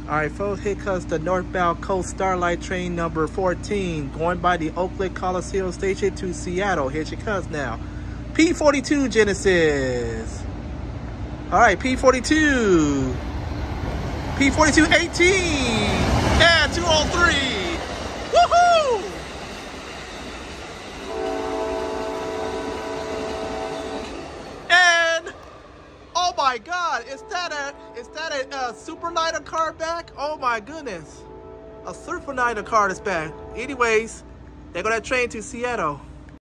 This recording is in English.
Alright folks, here comes the northbound coast Starlight train number 14 going by the Oakland Coliseum station to Seattle. Here she comes now. P42 Genesis. Alright, P42. P42 18 and 203. Woohoo! And oh my God, is that a Superliner car back? Oh my goodness. A Superliner car is back. Anyways, they're gonna train to Seattle.